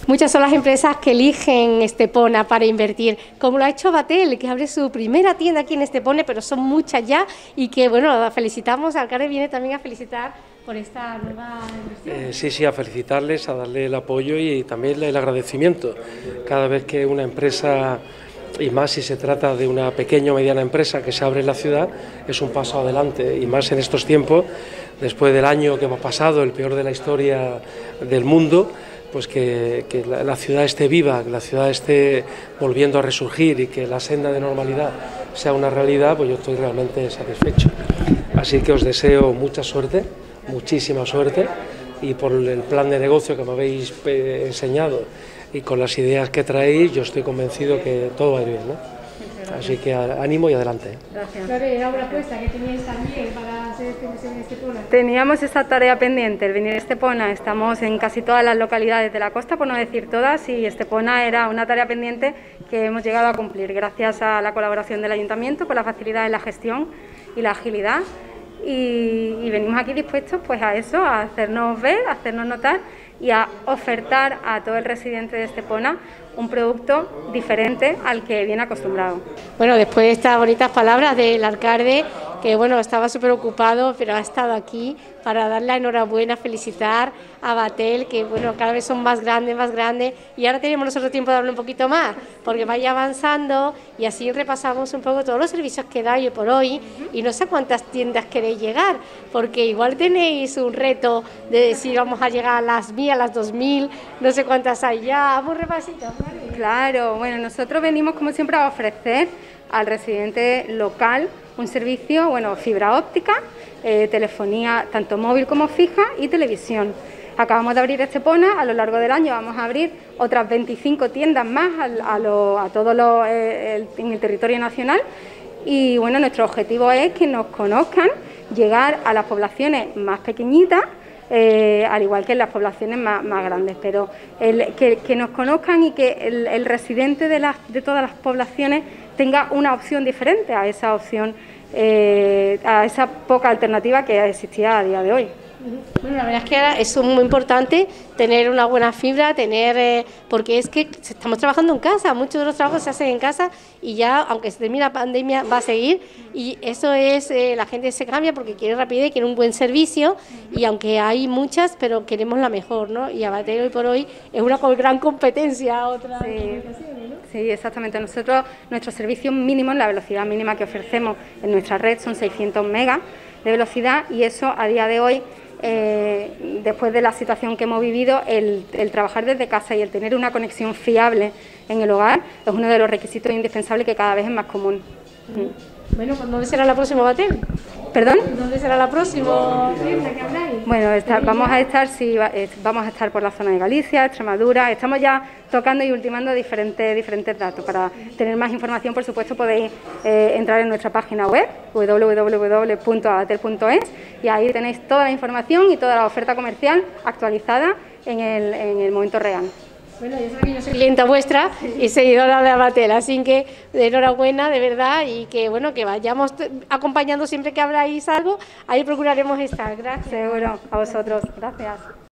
Muchas son las empresas que eligen Estepona para invertir, como lo ha hecho Batel, que abre su primera tienda aquí en Estepona, pero son muchas ya y que, bueno, felicitamos, el alcalde viene también a felicitar por esta nueva inversión. Sí, a felicitarles, a darle el apoyo y también el agradecimiento. Cada vez que una empresa, y más si se trata de una pequeña o mediana empresa que se abre en la ciudad, es un paso adelante, y más en estos tiempos, después del año que hemos pasado, el peor de la historia del mundo, pues que la ciudad esté viva, que la ciudad esté volviendo a resurgir y que la senda de normalidad sea una realidad, pues yo estoy realmente satisfecho. Así que os deseo mucha suerte, muchísima suerte, y por el plan de negocio que me habéis enseñado y con las ideas que traéis, yo estoy convencido que todo va a ir bien, ¿no? Así que ánimo y adelante. Gracias. Claro, la obra puesta que teníais también para hacer esta inversión en Estepona. Teníamos esa tarea pendiente, el venir a Estepona. Estamos en casi todas las localidades de la costa, por no decir todas, y Estepona era una tarea pendiente que hemos llegado a cumplir gracias a la colaboración del Ayuntamiento, con la facilidad en la gestión y la agilidad. Y venimos aquí dispuestos pues a eso, a hacernos ver, a hacernos notar y a ofertar a todo el residente de Estepona un producto diferente al que viene acostumbrado. Bueno, después de estas bonitas palabras del alcalde, que bueno, estaba súper ocupado, pero ha estado aquí para dar la enhorabuena, felicitar a Batel, que bueno, cada vez son más grandes, y ahora tenemos nosotros tiempo de hablar un poquito más, porque vaya avanzando y así repasamos un poco todos los servicios que da hoy por hoy, y no sé cuántas tiendas queréis llegar, porque igual tenéis un reto de decir vamos a llegar a las 1000, a las 2000, no sé cuántas hay ya, vamos un repasito. Claro, bueno, nosotros venimos como siempre a ofrecer al residente local un servicio, bueno, fibra óptica, telefonía tanto móvil como fija y televisión. Acabamos de abrir Estepona, a lo largo del año vamos a abrir otras 25 tiendas más a todo en el territorio nacional, y bueno, nuestro objetivo es que nos conozcan, llegar a las poblaciones más pequeñitas, al igual que en las poblaciones más grandes, pero que nos conozcan y que el residente de todas las poblaciones tenga una opción diferente a esa opción, a esa poca alternativa que existía a día de hoy. Bueno, la verdad es que ahora es muy importante tener una buena fibra, porque es que estamos trabajando en casa, muchos de los trabajos se hacen en casa y ya, aunque se termine la pandemia, va a seguir, y eso es, la gente se cambia porque quiere rapidez, quiere un buen servicio, y aunque hay muchas, pero queremos la mejor, ¿no? Y Batel hoy por hoy es una gran competencia a otras comunicaciones, ¿no? Sí, exactamente. Nosotros, nuestro servicio mínimo, la velocidad mínima que ofrecemos en nuestra red son 600 megas de velocidad, y eso a día de hoy, después de la situación que hemos vivido, el trabajar desde casa y el tener una conexión fiable en el hogar es uno de los requisitos indispensables que cada vez es más común. Bueno, pues ¿dónde será la próxima Batel? ¿Perdón? ¿Dónde será la próxima tienda que habláis? Bueno, vamos a estar por la zona de Galicia, Extremadura. Estamos ya tocando y ultimando diferentes datos. Para tener más información, por supuesto, podéis entrar en nuestra página web www.abatel.es, y ahí tenéis toda la información y toda la oferta comercial actualizada en el momento real. Bueno, yo sé que yo soy clienta vuestra y seguidora de Batel, así que enhorabuena, de verdad, y que bueno, que vayamos acompañando siempre que habláis algo, ahí procuraremos estar. Gracias. Seguro, a vosotros. Gracias.